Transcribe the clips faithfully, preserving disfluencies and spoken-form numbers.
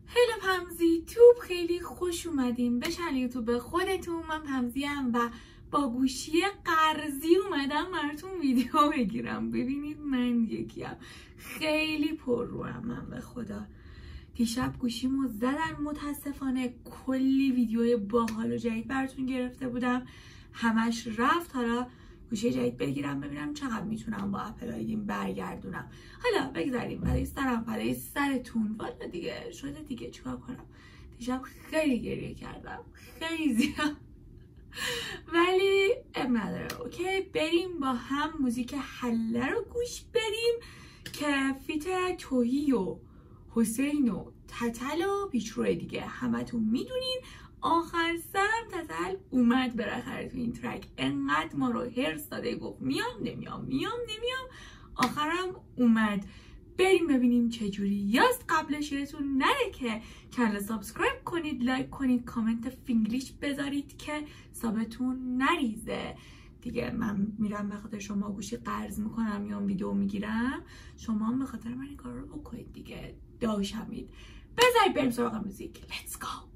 هلو پمزی توب، خیلی خوش اومدیم به چنل یوتیوب خودتون. من پمزیم و با گوشی قرضی اومدم براتون ویدیو بگیرم. ببینید من یکیم، خیلی پر روام من به خدا. دیشب گوشیمو زدن متاسفانه، کلی ویدیوی باحال و جدید براتون گرفته بودم، همش رفت. حالا گوشی جدید بگیرم ببینم چقدر میتونم با اپل آیدیم برگردونم. حالا بگذاریم برای سرم برای سرتون. والا دیگه شده دیگه، چیکار کنم. دیشب خیلی گریه کردم، خیلی زیاد، ولی اب نداره. اوکی، بریم با هم موزیک حله رو گوش بریم که فیت توهی و حسین و تتل و پیشرو دیگه همتون میدونین. آخر سرم تتل اومد بالاخره تو این ترک، انقدر ما رو هرس داده، گفت میام نمیام میام نمیام، آخرم اومد. بریم ببینیم چجوری. یاست قبلش یادتون نره که کانال سابسکرایب کنید، لایک کنید، کامنت فینگلیش بذارید که حسابتون نریزه دیگه. من میرم به خاطر شما گوشی قرض میکنم یا ویدیو میگیرم، شما هم به خاطر من این کار رو بکنید دیگه، داشمید. بذارید بریم سراغ موزیک. Let's go.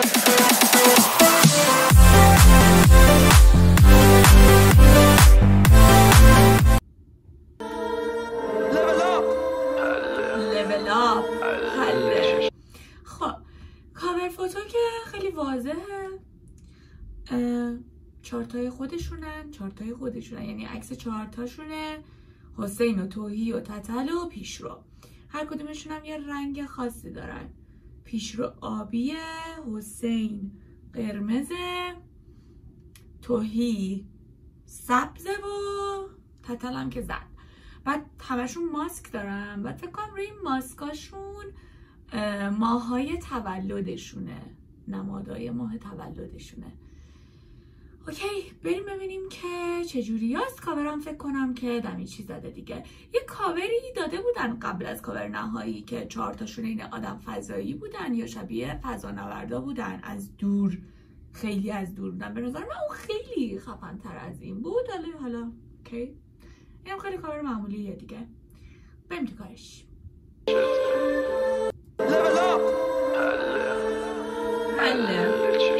level up. حله. خب کاور فوتو که خیلی واضحه، چارتای خودشونن چارتای خودشونن یعنی عکس چارتاشونه، حسین و توهی و تتل و پیشرو. هر کدومشون هم یه رنگ خاصی دارن. پیشرو آبیه، حسین قرمزه، توهی سبزه و تتل هم که زد. بعد همشون ماسک دارن و فکر کنم روی این ماسکاشون ماهای تولدشونه، نمادهای ماه تولدشونه. اوکی، بریم ببینیم که چجوری هست. کاورم فکر کنم که دمی چیز داده دیگه. یه کاوری داده بودن قبل از کاور نهایی که چهار تاشون این آدم فضایی بودن یا شبیه فضانوردا بودن، از دور، خیلی از دور بودن. به نظر من اون خیلی خفن تر از این بود. حالا حالا اوکی، اینم خیلی کاور معمولیه دیگه. بریم تو کارش. حله.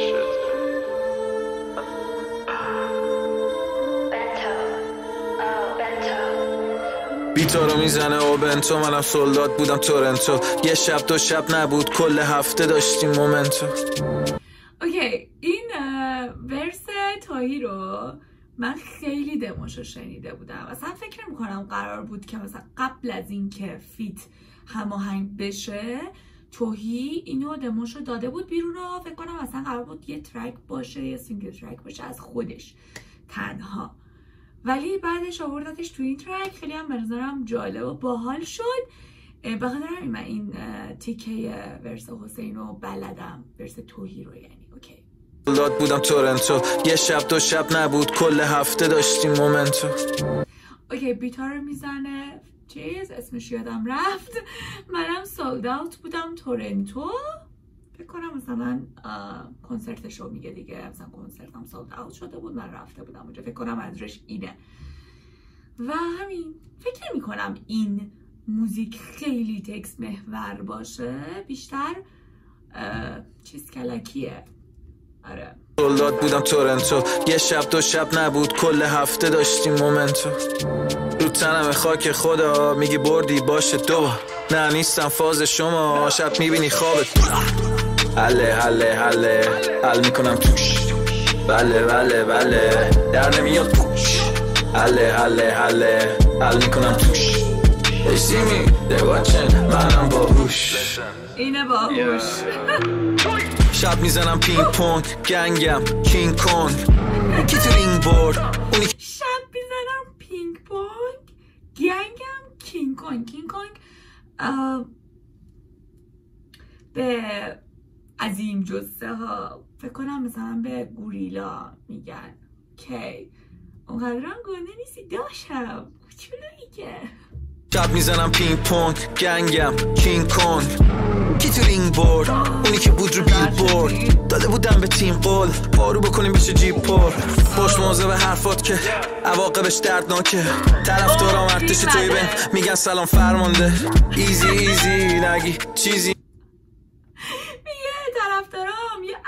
بیتا رو میزنه و بنتو، منم سولدات بودم تورنتو. یه شب دو شب نبود، کل هفته داشتیم مومنتو. اوکی، این ورس تاهی رو من خیلی دموشو شنیده بودم. اصلا فکر نمی کنم قرار بود که مثلا قبل از این که فیت هماهنگ بشه توهی اینو دموشو داده بود بیرون رو. فکر کنم اصلا قرار بود یه ترک باشه، یه سینگل ترک باشه از خودش تنها، ولی بعدش آوردتش تو این ترک. خیلی هم به نظرم جالب و باحال شد. به خاطر همین من این تیکه ورس حسین رو بلدم، ورس توهی رو یعنی. اوکی، سولدات بودم تورنتو. یه شب دو شب نبود، کل هفته داشتیم مومنتو. اوکی، بیتا رو میزنه چیز اسمش یادم رفت. منم سولد اوت بودم تورنتو. فکر کنم مثلا کنسرتش رو میگه دیگه، مثلا کنسرتم سولد اوت شده بود، من رفته بودم اونجا. فکر کنم ازش اینه و همین. فکر نمی کنم این موزیک خیلی تکست محور باشه، بیشتر چیز کلکیه. آره، سولدات بودم تورنتو. یه شب دو شب نبود، کل هفته داشتیم مومنتو. رو تنم خاک خدا، میگی بردی باشه دو. نه نیستم فاز شما، شب میبینی خوابت. حله حله حله حل میکنم توش، بله بله بله در نمیاد پوش. حله حله حله حل میکنم توش. They see me, they watching, منم باهوش. اینه باهوش. شب میزنم پینگ پونگ، گنگم کینگ کونگ. کی تو رینگ بورد اونی شب میزنم پینگ پونگ، گنگم کینگ کونگ. کینگ کونگ به عظیم جثه ها فکر کنم مثلا به گوریلا میگن. کی اونقدرم گنده نیستی داشتم چلویی که. شب میزنم پینگ پونگ، گنگم کینگ کونگ. کی تو رینگ بورد اونی که بود رو بیل بورد. داده بودم به تیم قول بارو بکنیم بشه جیب پر. خوش موضوع به حرفات که عواقبش دردناکه. طرف دارم ارتش توی بین میگن سلام فرمانده. ایزی ایزی نگی چیزی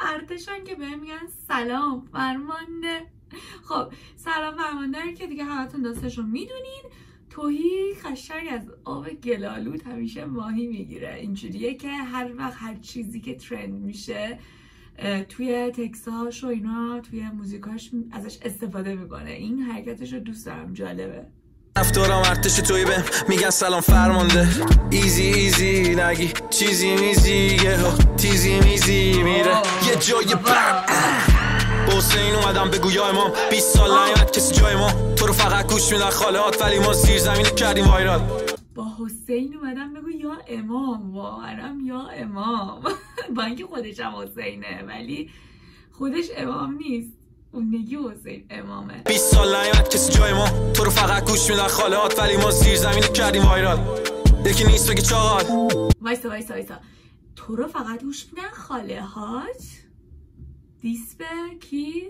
ارتشان که بهم میگن سلام فرمانده. خب سلام فرمانده که دیگه همتون داستشو میدونین. توهی خشنگ از آب گلالود همیشه ماهی میگیره. اینجوریه که هر وقت هر چیزی که ترند میشه توی تکساش و اینا توی موزیکاش ازش استفاده میکنه. این حرکتش رو دوست دارم، جالبه. رفتارم ارتش توی بهم میگن سلام فرمانده. ایزی ایزی نگی چیزی میزی یه ها تیزی میزی میره یه جای بم. حسین اومدم بگو یا امام بیست سال نیامد کسی جای ما. تو رو فقط گوش میدن خالهات ولی ما زیر زمین کردیم وایرال. با حسین اومدم بگو یا امام. واقعا یا امام. با اینکه خودش هم حسینه ولی خودش امام نیست. اون نگی حسین امامه. بیست سال نیامد کسی جای ما. تو رو فقط گوش میدن خالهات ولی ما زیر زمین کردیم وایرال. یکی نیست بگی چاقال. وایسا وایسا وایسا تو رو فقط گوش میدن خالهات. دیس به کی؟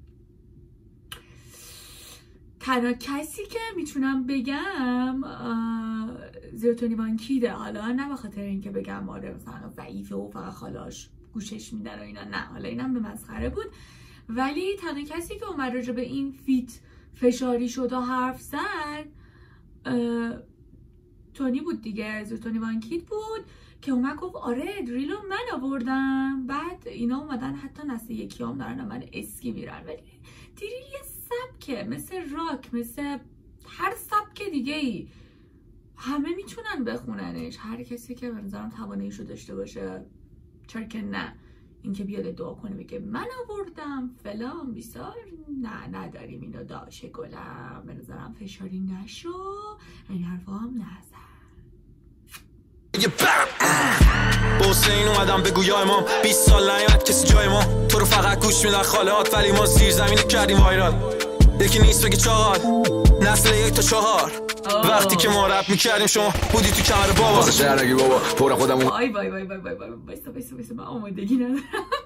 تنها کسی که میتونم بگم زیرتونی وانکیده. حالا نه بخاطر اینکه بگم آره مثلا ضعیفه و فقط خالاش گوشش میدن و اینا، نه، حالا اینم به مسخره بود. ولی تنها کسی که اومد راجع به این فیت فشاری شد و حرف زد تونی بود دیگه، زیرتونی وانکید بود که اومد گفت آره دریلو من آوردم. بعد اینا اومدن حتی نسل یکی هم دارن من اسکی میرن. ولی دریل یه سبکه، مثل راک، مثل هر سبک دیگه ای. همه میتونن بخوننش، هر کسی که به نظرم تواناییشو داشته باشه. چرا که نه؟ اینکه بیاد دعا کنه بگه من آوردم فلان بیسار، نه نداریم اینو داشه گلم. به نظرم فشاری نشو، این حرفا هم نزن. حسین اومدم بگو یا امام بیست سال نیامد کسی جای ما. تو رو فقط گوش میدن خالهات ولی ما زیر زمین کردیم وایرال. یکی نیست بگی چاقال. نسل یک تا چهار وقتی که ما رپ میکردیم شما بودی تو کمر بابا. واسه شهر نگی بابا پر خودمون. وای وای وای وای وای وای بایستا بایستا بایستا من آمادگی ندارم.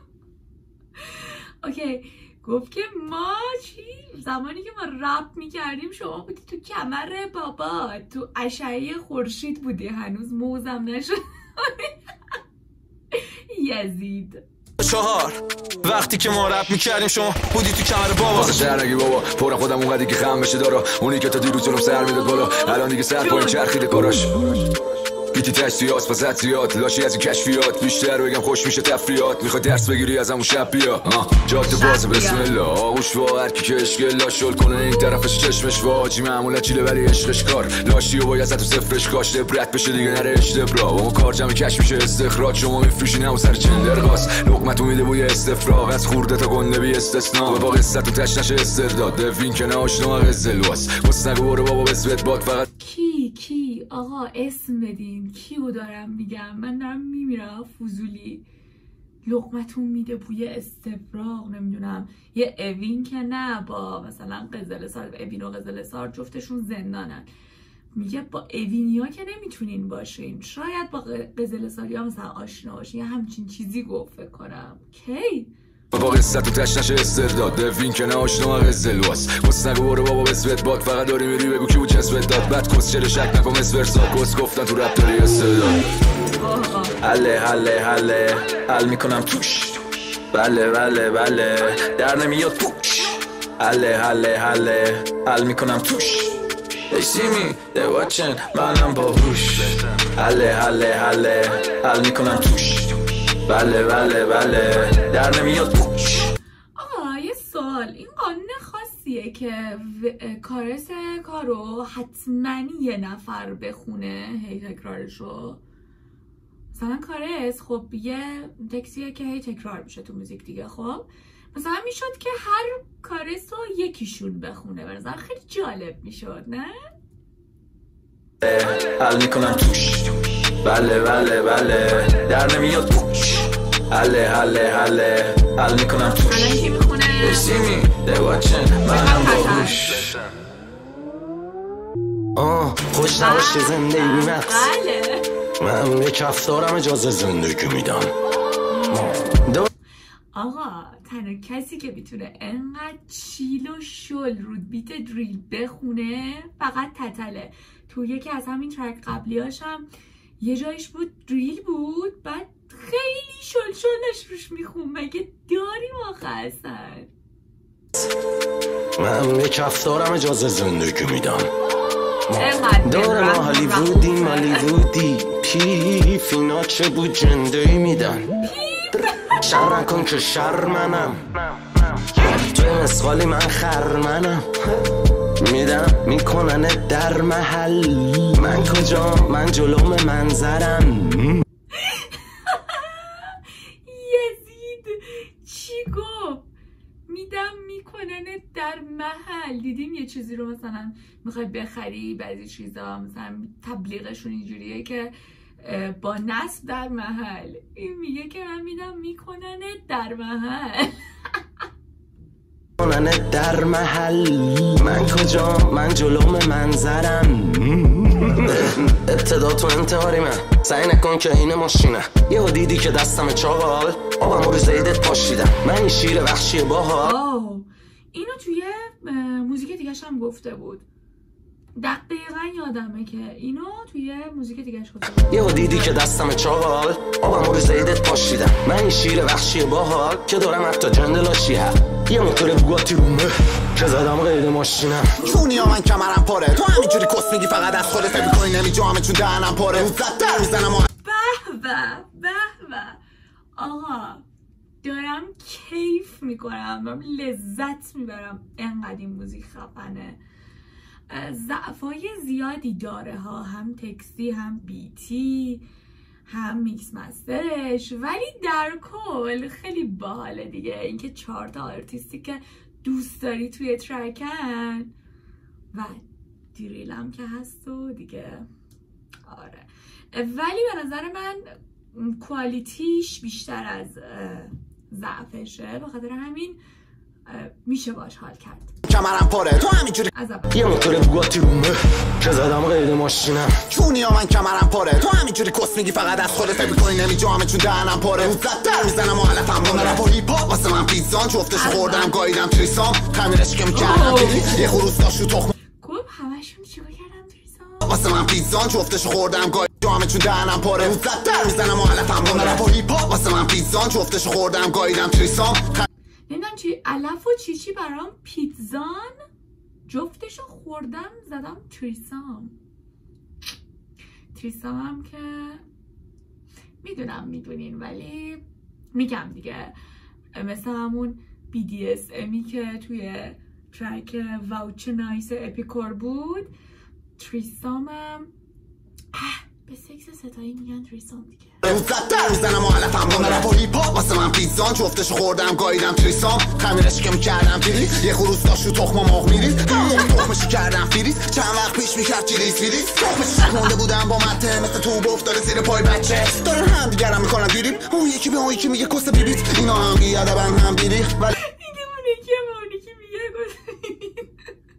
اوکی گفت که ما چی زمانی که ما رپ میکردیم شما بودی تو کمر بابا، تو اشعه خورشید بودی، هنوز موزم نشد. یزید چهار وقتی که ما رپ میکردیم شما بودی تو کمر بابا. واسه شهر نگی بابا پر خودم اونقدی که خم بشه دارا. اونی که تا دیروز جلوم سر میداد بالا الان دیگه سر پایین چرخیده کاراش. گیتی تشتیات واسط زیاد لاشی از این کشفیات. بیشتر بگم خوش میشه تفریات. میخوای درس بگیری از همون شب بیا. جات باز بسم الله آغوش وا هر کی که اشکل لاشل کنه این طرفش چشمش واجی معمولا چیله ولی عشقش کار. لاشی و باید تو صفرش کاشته برات بشه دیگه نره اشتبرا. اون کار جمع کش میشه استخراج. شما میفروشین همون سر چندر قاس. لقمتو میده بوی استفراغ از خورده تا گنده بی استثنا. با قصت و تش نشه استرداد دوین که نه آشنا قزلواس. واسه نگو برو بابا بسوت باد فقط کی کی آقا اسم بدین کیو دارم میگم. من دارم میمیرم فضولی. لقمتون میده بوی استفراغ. نمیدونم یه اوین که نه با مثلا قزل سار. اوین و قزل سار جفتشون زندانن. میگه با اوینیا که نمیتونین باشین، شاید با قزل ساری ها مثلا آشنا باشین. یه همچین چیزی گفت فکر کنم. کی با قصت و تش نشه استرداد دوین که نه آشنا قزلواس. واسه نگو برو بابا بسوت باد فقط داری میری بگو کی بود چسبت داد. بعد کس چله شک نکن مثل ورسا کس گفتن تو رپ داری استرداد. حله حله حله حل میکنم توش. بله بله بله در نمیاد پوش. حله حله حله حل میکنم توش. They see me, they watching منم باهوش. حله حله حله حل میکنم توش. بله بله بله در نمیاد پوش. آقا یه سوال، این قانون خاصیه که کارس کارو حتما یه نفر بخونه هی تکرارشو؟ مثلا کارس خب یه تکسیه که هی تکرار میشه تو موزیک دیگه. خب مثلا میشد که هر کارس رو یکیشون بخونه. به نظر خیلی جالب میشد نه؟ حل میکنم توش. بله بله بله در نمیاد پوش. حله حله حله حل میکنم توش. الان کی میخونه؟ They see me, they watching منم باهوش. آه خوش نباشه زندگی نقص. بله من به کفتارم اجازه زندگی میدم. آقا تنها کسی که میتونه انقدر چیل و شل رود بیت دریل بخونه فقط تتله. تو یکی از همین ترک قبلیاش هم یه جایش بود دریل بود، بعد خیلی شل شلش روش میخون مگه داری واقعا اصلا؟ من به کفتارم اجازه زندگی میدم. اینقدر داره ما هالیوودیم هالیوودی پیف اینا چه بود جنده میدن. شر نکن که شر منم توی مسخالی من خر منم میدم میکنن در محل من کجا من جلوم منظرم. یزید چی گفت؟ میدم میکنن در محل. دیدیم یه چیزی رو مثلا میخوای بخری بعضی چیزا مثلا تبلیغشون اینجوریه که با نصب در محل. این میگه که من میدم میکنن در محل. میکنن در محل من کجا من جلوم منظرم. ابتدا تو انتحاری من سعی نکن که این ماشینه. یه دیدی که دستم چاقال آبم رو زیدت پاشیدم. من این شیر وحشی باحال. آه اینو توی موزیک دیگه‌ش هم گفته بود. دقیقا یادمه که اینو توی موزیک دیگه‌ش گفته بود. یه دیدی که دستم چاقال آبم رو زیدت پاشیدم. من این شیر وحشی باحال که دارم حتی جندلاشی هم. یه موتور بوگاتی رومه که زدم غیر ماشینم. جونیا من کمرم پاره تو همینجوری کس میگی فقط از خودت فکر می‌کنی نمی‌جامه چون دهنم پاره. زد در میزنم و به به به به. آقا دارم کیف میکنم دارم لذت میبرم. انقدر این موزیک خفنه. ضعفای زیادی داره ها، هم تکستی هم بیتی هم میکس مسترش، ولی در کل خیلی باحاله دیگه. اینکه چهار تا آرتیستی که دوست داری توی ترکن و دیریلم که هست و دیگه. آره ولی به نظر من کوالیتیش بیشتر از ضعفشه، به خاطر همین میشه باش حال کرد. کمرم پاره تو همینجوری یه موتور بوگاتی رومه که زدم غیر ماشینم. جونیا من کمرم پاره تو همینجوری کس میگی فقط از خودت فکر می‌کنی نمی‌جامه چون دهنم پاره. زد در میزنم و حالتم رو رپ و هیپ هاپ واسه من پیزان جفتش خوردم گاییدم تریسام خمیرش که می‌کردم یه خروس داشت تو تخم گفت همشون چیکار کردم تریسام واسه من پیزان جفتش خوردم گاییدم چون دهنم پاره. زد در میزنم و حالتم رو رپ و هیپ هاپ واسه من پیزان جفتش خوردم گاییدم تریسام. نمیدونم چی علف و چی چی برام پیتزان جفتشو خوردم زدم تریسام. تریسام هم که میدونم میدونین ولی میگم دیگه مثل همون بی دی اس امی که توی ترک واوچ نایس اپیکور بود. تریسام هم به سکس ستایی میگن تریسام دیگه. زد در میزنم و حالتم رو رپ و هیپ هاپ واسه من پیزان جفتش خوردم گاییدم تریسام خمیرش که میکردم فریز یه خروس داشت و تخم مرغ میریز تخمشی کردم فریز چند وقت پیش میکرد چیلیز فریز تخمشی شکنده بودم با مته مثل تو افتاده زیر پای بچه. دارن هم دیگرم میکنن دیریم اون یکی به اون یکی میگه کس بیبیت اینا هم بیادبن هم بیریخ ولی دیگه اون یکی هم اون یکی میگه کس بیبیت.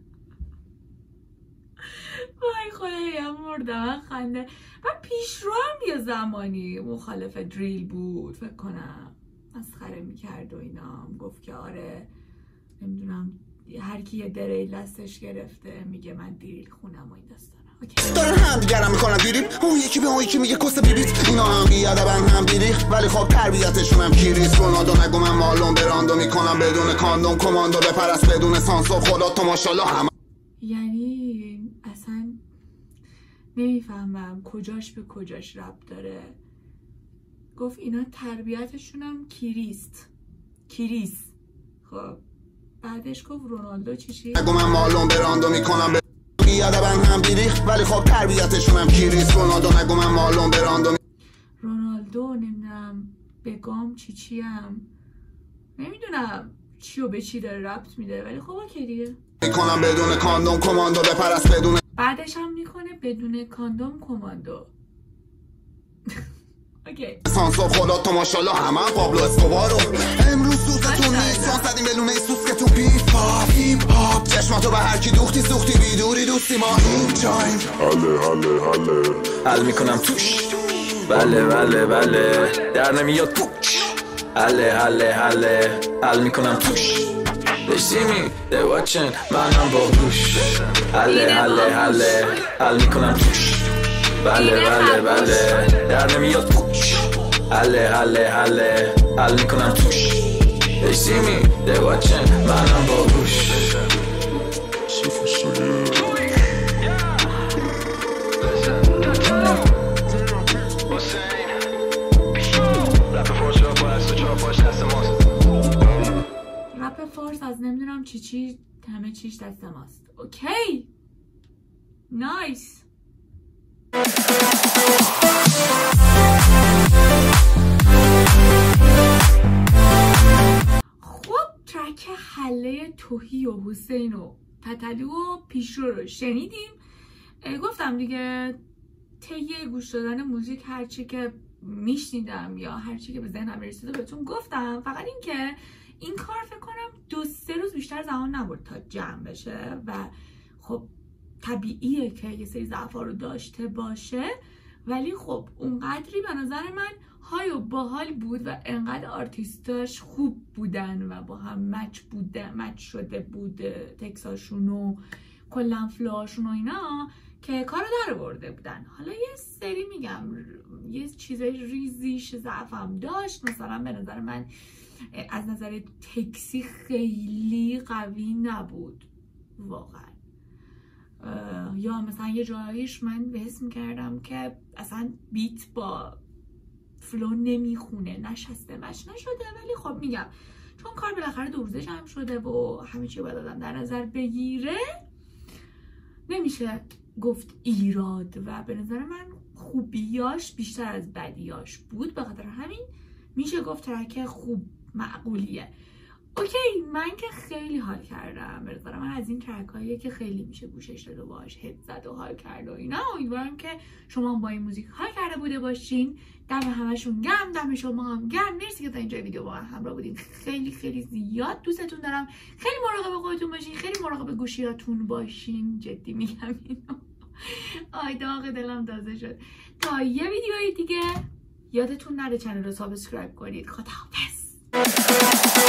وای خدایا مردم خنده. و پیشرو هم یه زمانی مخالف دریل بود فکر کنم، مسخره میکرد و اینا. گفت که آره نمیدونم هر کی یه دریل دستش گرفته میگه من دریل خونم و این داستانا. دارن هم دیگرم میکنن دیریم اون یکی به اون یکی میگه کس بیبیت اینا هم بیادبن هم بیریخ ولی خب تربیتشون هم کیریست. رونالدو نگو من مالون براندو میکنم بدون کاندوم کماندو بپرست بدون سانسور خدا تو ماشالله هم. یعنی اصلا نمیفهمم کجاش به کجاش ربط داره. گفت اینا تربیتشون هم کیریست کیریس. خب بعدش گفت رونالدو چی چی؟ نگو من مالون براندو میکنم بیادبن هم بیریخ ولی خب تربیتشون هم کیریست. رونالدو نگو من مالون براندو می... رونالدو نمیدونم بگام چی چی هم نمیدونم چی و به چی داره ربط میده ولی خب اوکی دیگه. میکنم بدون کاندوم کماندو بپرست بدون بعدش هم میکنه بدون کاندوم کماندو. اوکی. سانسور خدا تو ماشالله همه هم پابلو اسکوبارو امروز سوزتون نیست چون زدیم به لونه سوز که تو بیف هاپ هیپ هاپ چشماتو به هرکی دوختی سوختی بیدوری دوستی ما این جایم حله حله حله حل میکنم توش بله بله بله در نمیاد پوچ حله حله حله حل میکنم توش They see me, they watching منم باهوش حله حله حله حل میکنم توش بله بله بله در نمیاد پوچ حله حله حله حل میکنم توش They see me, they watching منم باهوش رپ فارس از نمیدونم چی چی همه چیش دست ماست. اوکی نایس. خب ترک حله توهی و حسین و تتلو و پیشرو رو شنیدیم. گفتم دیگه طی گوش دادن موزیک هرچی که میشنیدم یا هرچی که به ذهنم رسیده بهتون گفتم. فقط این که این کار فکر کنم دو سه روز بیشتر زمان نبرد تا جمع بشه و خب طبیعیه که یه سری ضعفا رو داشته باشه، ولی خب اونقدری به نظر من های و باحال بود و انقدر آرتیستاش خوب بودن و با هم مچ بوده مچ شده بود تکساشون و کلا فلوهاشون و اینا که کارو در برده بودن. حالا یه سری میگم یه چیزای ریزیش ضعفم داشت، مثلا به نظر من از نظر تکسی خیلی قوی نبود واقعا، یا مثلا یه جایش من حس میکردم که اصلا بیت با فلو نمیخونه، نشسته مش نشده. ولی خب میگم چون کار بالاخره دو روزه جمع شده و همه چی باید آدم در نظر بگیره نمیشه گفت ایراد و به نظر من خوبیاش بیشتر از بدیاش بود، به خاطر همین میشه گفت ترک خوب معقولیه. اوکی من که خیلی حال کردم، به نظر من از این ترک هاییه که خیلی میشه گوشش داد و باهاش هد زد و حال کرد و اینا. امیدوارم که شما با این موزیک حال کرده بوده باشین. دم همشون گرم، دم شما هم گرم. مرسی که تا اینجا ویدیو با من همراه بودین. خیلی خیلی زیاد دوستتون دارم. خیلی مراقب خودتون باشین، خیلی مراقب گوشیاتون باشین، جدی میگم اینو. آی داغ دلم تازه شد. تا یه ویدیوی دیگه یادتون نره چنل رو سابسکرایب کنید. خداحافظ.